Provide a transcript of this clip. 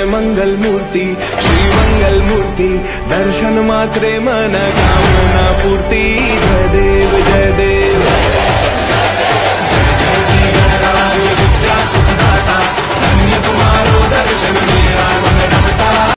मंगल मूर्ति श्री मंगल मूर्ति, दर्शन मात्रे मन कामना पूर्ति। जय देव जय देव।